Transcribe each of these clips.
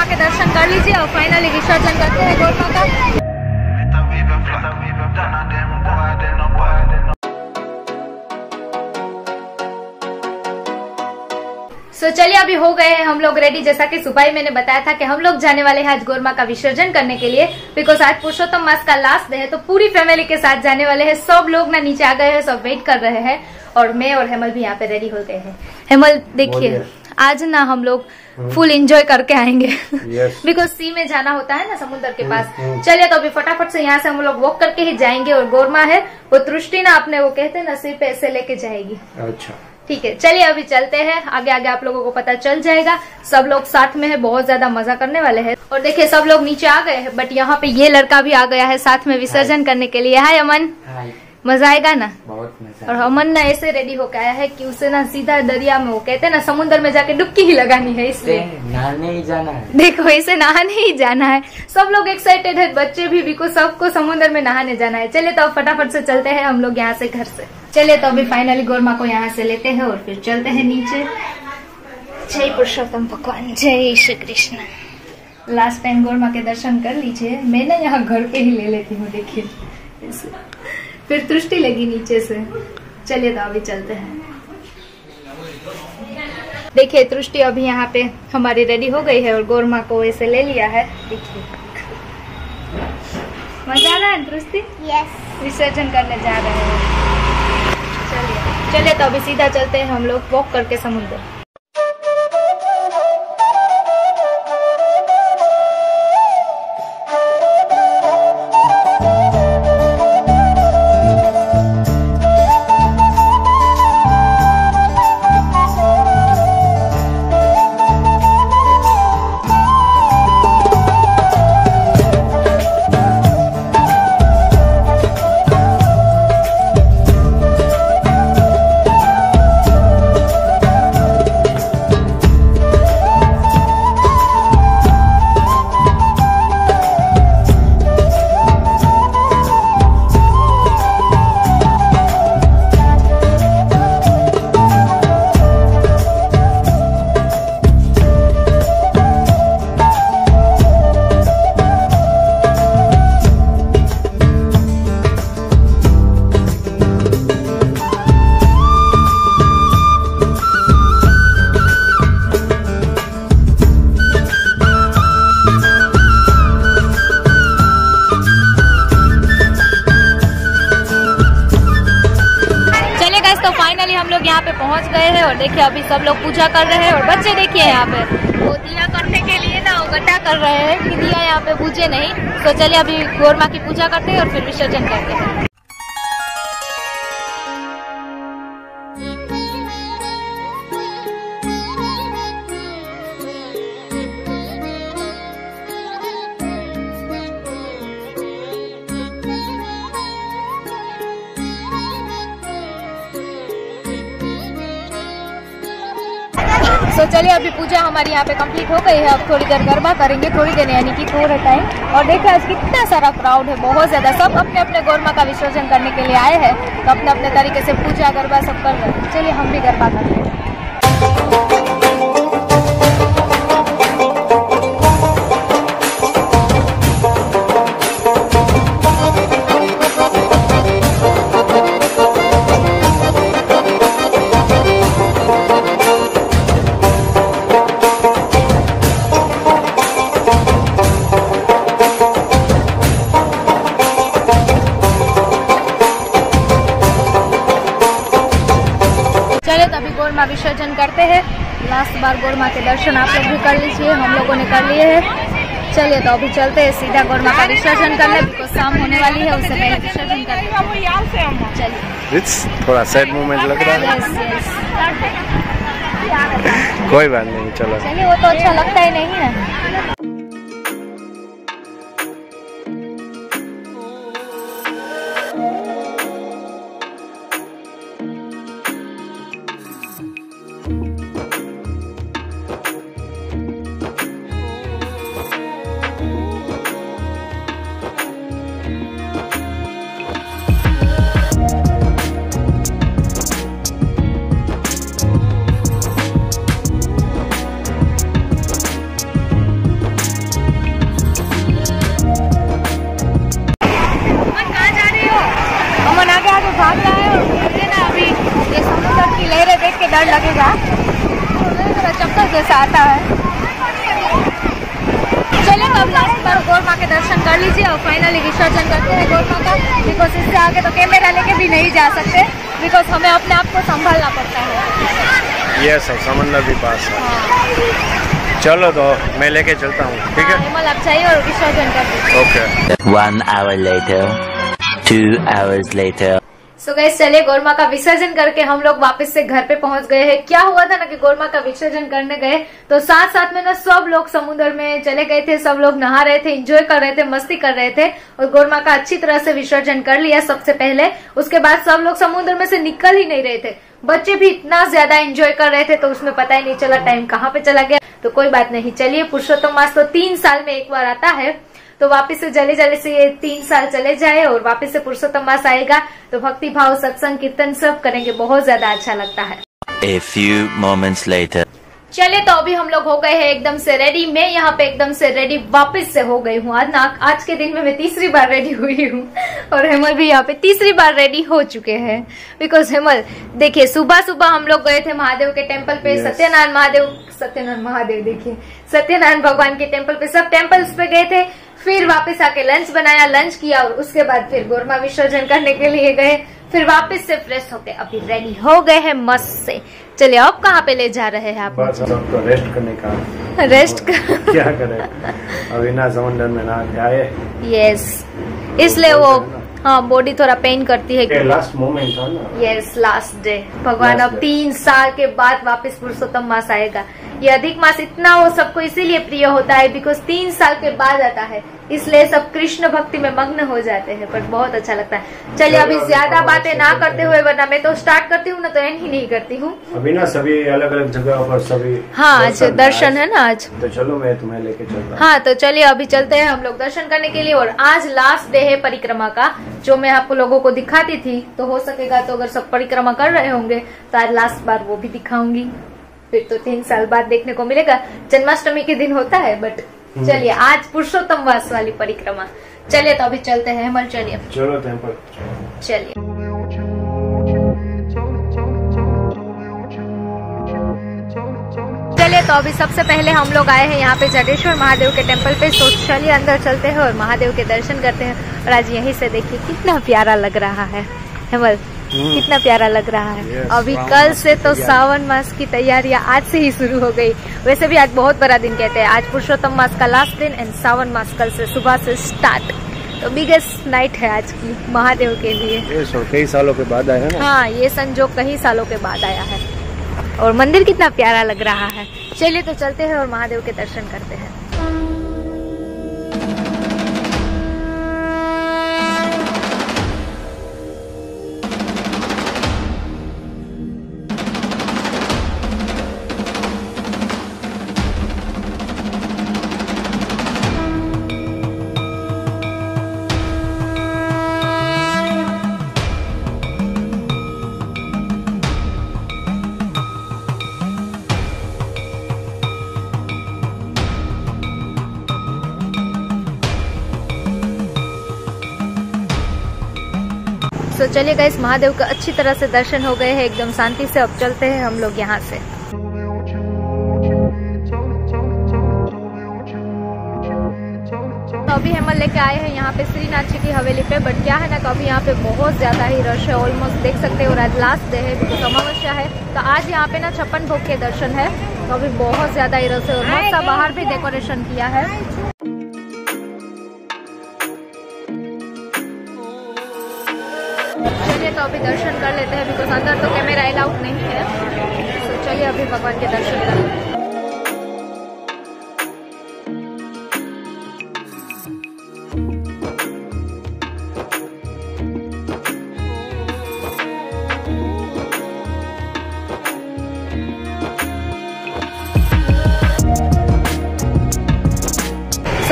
के दर्शन कर लीजिए और फाइनली विसर्जन करते हैं गोरमा का। तो चलिए अभी हो गए हैं हम लोग रेडी। जैसा कि सुबह ही मैंने बताया था कि हम लोग जाने वाले हैं आज गोरमा का विसर्जन करने के लिए, बिकॉज आज पुरुषोत्तम मास का लास्ट डे है। तो पूरी फैमिली के साथ जाने वाले हैं। सब लोग ना नीचे आ गए हैं, सब वेट कर रहे हैं और मैं और हेमल भी यहाँ पे रेडी हो गए हैं। हेमल देखिए आज ना हम लोग फुल एंजॉय करके आएंगे बिकॉज सी में जाना होता है ना समुद्र के पास। चलिए तो अभी फटाफट से यहाँ से हम लोग वॉक करके ही जाएंगे और गोरमा है वो तृष्टि ना अपने वो कहते हैं ना सिर पे ऐसे लेके जाएगी। अच्छा ठीक है, चलिए अभी चलते हैं। आगे आगे आप लोगों को पता चल जाएगा। सब लोग साथ में है, बहुत ज्यादा मजा करने वाले हैं। और देखिए सब लोग नीचे आ गए हैं, बट यहाँ पे ये लड़का भी आ गया है साथ में विसर्जन करने के लिए। हाय अमन, मजा आएगा ना? बहुत मजा। और अमन ना ऐसे रेडी होकर आया है कि उसे ना सीधा दरिया में वो कहते हैं ना समुद्र में जाके डुबकी ही लगानी है, इसलिए नहाने ही जाना है। देखो इसे नहाने ही जाना है। सब लोग एक्साइटेड है, बच्चे भी बिकॉज सबको समुद्र में नहाने जाना है। चलिए तो अब फटाफट से चलते हैं हम लोग यहाँ से घर से। चलिए तो अभी फाइनली गोरमा को यहाँ से लेते हैं और फिर चलते हैं नीचे। जय पुरुषोत्तम भगवान, जय श्री कृष्ण। लास्ट टाइम गोरमा के दर्शन कर लीजिए। मैं ना यहाँ घर पे ही ले लेती हूँ, देखिए फिर तृष्टि लगी नीचे से। चलिए तो अभी चलते हैं। देखिए तृष्टि अभी यहाँ पे हमारी रेडी हो गई है और गोरमा को ऐसे ले लिया है। देखिए मजा आ रहा है तृष्टि? यस। विसर्जन करने जा रहे हैं। चलिए तो अभी सीधा चलते हैं हम लोग वॉक करके समुद्र। हम लोग यहाँ पे पहुँच गए हैं और देखिए अभी सब लोग पूजा कर रहे हैं और बच्चे देखिए यहाँ पे वो दिया करने के लिए ना वो गड्ढा कर रहे हैं कि दिया यहाँ पे बुझे नहीं। तो चलिए अभी गोरमा की पूजा करते हैं और फिर विसर्जन करते हैं। तो चलिए अभी पूजा हमारी यहाँ पे कंप्लीट हो गई है। अब थोड़ी देर गरबा करेंगे, थोड़ी देर यानी कि थोड़ा टाइम। और देखिए आज कितना सारा क्राउड है, बहुत ज्यादा। सब अपने अपने गोरमा का विसर्जन करने के लिए आए हैं, तो अपने अपने तरीके से पूजा गरबा सब कर रहे हैं। चलिए हम भी गरबा करते हैं। चलिए तो अभी गोरमा विसर्जन करते हैं। लास्ट बार गोरमा के दर्शन आप लोग भी कर लीजिए, हम लोगों ने कर लिए हैं। चलिए तो अभी चलते हैं सीधा गोरमा का विसर्जन करने, बिकॉज शाम होने वाली है, उससे पहले विसर्जन करते। चलिए थोड़ा सैड मोमेंट लग रहा है। कोई बात नहीं, चलो। चलिए वो तो अच्छा लगता ही नहीं है। डर लगेगा, चक्कर जैसा आता है। चलिए तो अब लास्ट बार गौर माँ के दर्शन कर लीजिए और फाइनली विसर्जन करते हैं गौर माँ का। बिकॉज इससे आगे तो कैमरा लेके भी नहीं जा सकते, बिकॉज हमें अपने आप को संभालना पड़ता है। ये सब समंदर भी पास है। चलो तो मैं लेके चलता हूँ, ठीक है? हिमल आप चाहिए और विसर्जन कर दीजिए। Okay. 1 hour later, 2 hours later. So guys चलिए गौर माँ का विसर्जन करके हम लोग वापस से घर पे पहुंच गए हैं। क्या हुआ था ना कि गौर माँ का विसर्जन करने गए तो साथ साथ में ना सब लोग समुद्र में चले गए थे, सब लोग नहा रहे थे, एंजॉय कर रहे थे, मस्ती कर रहे थे और गौर माँ का अच्छी तरह से विसर्जन कर लिया सबसे पहले। उसके बाद सब लोग समुद्र में से निकल ही नहीं रहे थे, बच्चे भी इतना ज्यादा एंजॉय कर रहे थे तो उसमें पता ही नहीं चला टाइम कहाँ पे चला गया। तो कोई बात नहीं, चलिए पुरुषोत्तम मास तो 3 साल में एक बार आता है, तो वापस से जल्दी जल्दी से ये 3 साल चले जाए और वापस से पुरुषोत्तम मास आएगा तो भक्ति भाव, सत्संग, कीर्तन सब करेंगे, बहुत ज्यादा अच्छा लगता है। A few moments later. चलिए तो अभी हम लोग हो गए हैं एकदम से रेडी। मैं यहाँ पे एकदम से रेडी वापस से हो गई हूँ। आज के दिन में मैं तीसरी बार रेडी हुई हूँ और हेमल भी यहाँ पे तीसरी बार रेडी हो चुके हैं। बिकॉज हेमल देखिए सुबह सुबह हम लोग गए थे महादेव के टेम्पल पे। सत्यनारायण महादेव देखिए, सत्यनारायण भगवान के टेम्पल पे, सब टेम्पल्स पे गए थे। फिर वापस आके लंच बनाया, लंच किया और उसके बाद फिर गौर माँ विसर्जन करने के लिए गए। फिर वापस से फ्रेश होके अभी रेडी हो गए हैं मस्त से। चलिए अब कहाँ पे ले जा रहे हैं आप? बस सबको रेस्ट करने का। रेस्ट क्या करें, अभी ना समंदर में ना के आए। यस, इसलिए वो हाँ बॉडी थोड़ा पेन करती है। लास्ट मोमेंट था ना। Yes, last day. भगवान अब 3 साल के बाद वापस पुरुषोत्तम मास आएगा। ये अधिक मास इतना वो सबको इसीलिए प्रिय होता है बिकॉज 3 साल के बाद आता है, इसलिए सब कृष्ण भक्ति में मग्न हो जाते हैं। पर बहुत अच्छा लगता है। चलिए अभी ज्यादा बातें ना करते हुए, वरना मैं तो स्टार्ट करती हूँ ना तो एंड ही नहीं करती हूँ। अभी ना सभी अलग अलग जगह पर सभी हाँ आज दर्शन है ना आज, तो चलो मैं तुम्हें लेके चलता हूँ। हाँ तो चलिए अभी चलते हैं हम लोग दर्शन करने के लिए। और आज लास्ट डे है परिक्रमा का, जो मैं आपको लोगों को दिखाती थी। तो हो सकेगा तो अगर सब परिक्रमा कर रहे होंगे तो आज लास्ट बार वो भी दिखाऊंगी। फिर तो 3 साल बाद देखने को मिलेगा। जन्माष्टमी के दिन होता है, बट चलिए आज पुरुषोत्तम मास वाली परिक्रमा। चलिए तो अभी चलते हैं हेमल, चलिए चलो टेम्पल चलिए। चलिए तो अभी सबसे पहले हम लोग आए हैं यहाँ पे जाडेश्वर महादेव के टेम्पल पे। तो चलिए अंदर चलते हैं और महादेव के दर्शन करते हैं। और आज यहीं से देखिए कितना प्यारा लग रहा है हेमल, कितना प्यारा लग रहा है। अभी कल से तो सावन मास की तैयारियां आज से ही शुरू हो गई। वैसे भी आज बहुत बड़ा दिन कहते हैं, आज पुरुषोत्तम मास का लास्ट दिन एंड सावन मास कल से सुबह से स्टार्ट। तो बिगेस्ट नाइट है आज की महादेव के लिए। ये कई सालों के बाद आया है ना। हाँ ये संजोग कई सालों के बाद आया है और मंदिर कितना प्यारा लग रहा है। चलिए तो चलते हैं और महादेव के दर्शन करते हैं। तो चलिए गाइस महादेव का अच्छी तरह से दर्शन हो गए हैं एकदम शांति से। अब चलते हैं हम लोग यहाँ से। तो अभी हेमल लेके आए हैं यहाँ पे श्रीनाथ जी की हवेली पे। बट क्या है ना कि अभी यहाँ पे बहुत ज्यादा ही रश है, ऑलमोस्ट देख सकते हो। और आज लास्ट डे है क्योंकि अमावस्या है, तो आज यहाँ पे ना 56 भोग के दर्शन है। तो अभी बहुत ज्यादा ही रश है और मस्त सा बाहर भी डेकोरेशन किया है। चलिए तो अभी दर्शन कर लेते हैं बिकॉज अंदर तो कैमरा अलाउड नहीं है। तो चलिए अभी भगवान के दर्शन कर लेते हैं।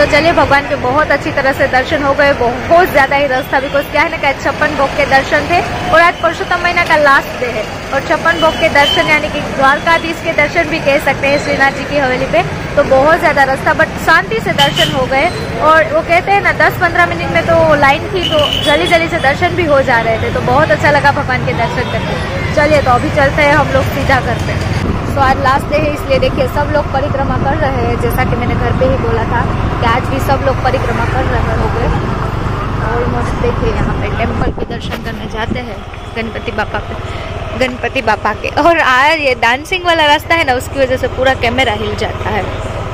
सो चलिए, भगवान के बहुत अच्छी तरह से दर्शन हो गए। बहुत ज्यादा ही रस था, बिकॉज क्या है ना, 56 भोग के दर्शन थे और आज पुरुषोत्तम महीना का लास्ट डे है। और 56 भोग के दर्शन यानी कि द्वारकाधीश के दर्शन भी कह सकते हैं श्रीनाथ जी की हवेली पे। तो बहुत ज्यादा रस था, बट शांति से दर्शन हो गए। और वो कहते हैं ना 10-15 मिनट में तो लाइन थी, तो जल्दी जल्दी से दर्शन भी हो जा रहे थे। तो बहुत अच्छा लगा भगवान के दर्शन करके। चलिए तो अभी चलते हैं हम लोग सीधा घर पे। तो आज लास्ट डे है, इसलिए देखिए सब लोग परिक्रमा कर रहे हैं। जैसा कि मैंने घर पे ही बोला था कि आज भी सब लोग परिक्रमा कर रहे होंगे। ऑलमोस्ट देखिए यहाँ पे टेम्पल के दर्शन करने जाते हैं गणपति बापा के। और आज ये डांसिंग वाला रास्ता है ना, उसकी वजह से पूरा कैमरा हिल जाता है।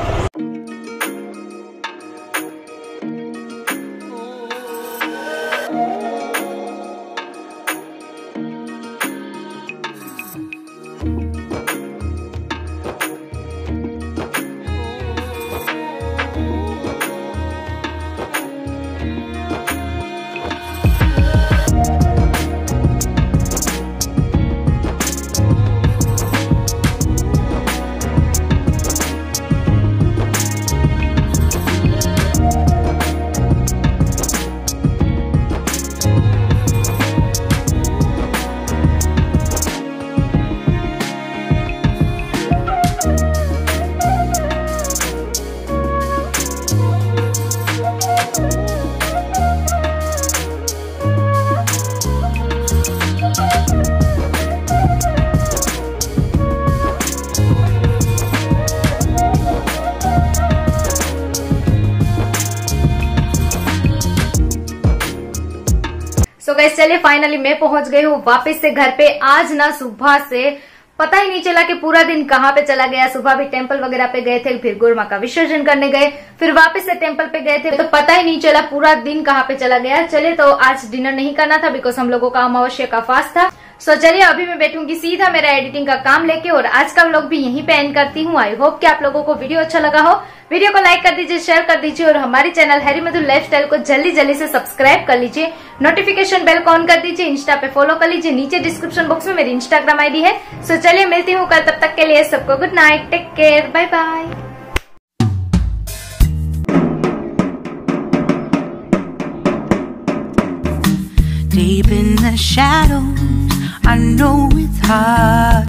तो गाइस चलिए, फाइनली मैं पहुंच गई हूँ वापस से घर पे। आज ना सुबह से पता ही नहीं चला कि पूरा दिन कहाँ पे चला गया। सुबह भी टेंपल वगैरह पे गए थे, फिर गौर माँ का विसर्जन करने गए, फिर वापस से टेंपल पे गए थे, तो पता ही नहीं चला पूरा दिन कहाँ पे चला गया। चलिए तो आज डिनर नहीं करना था, बिकॉज हम लोगों का अमावस्या का फास्ट था। सो चलिए अभी मैं बैठूंगी सीधा मेरा एडिटिंग का काम लेके, और आज का व्लॉग भी यहीं पे एंड करती हूँ। आई होप कि आप लोगों को वीडियो अच्छा लगा हो। वीडियो को लाइक कर दीजिए, शेयर कर दीजिए, और हमारे चैनल हैरी मधु लाइफस्टाइल को जल्दी जल्दी से सब्सक्राइब कर लीजिए। नोटिफिकेशन बेल को ऑन कर दीजिए, इंस्टा पे फॉलो कर लीजिए। नीचे डिस्क्रिप्शन बॉक्स में मेरी इंस्टाग्राम आईडी है। सो चलिए मिलती हूँ कल, तब तक के लिए सबको good night, take care, bye bye. Deep in the shadows, I know it's hard.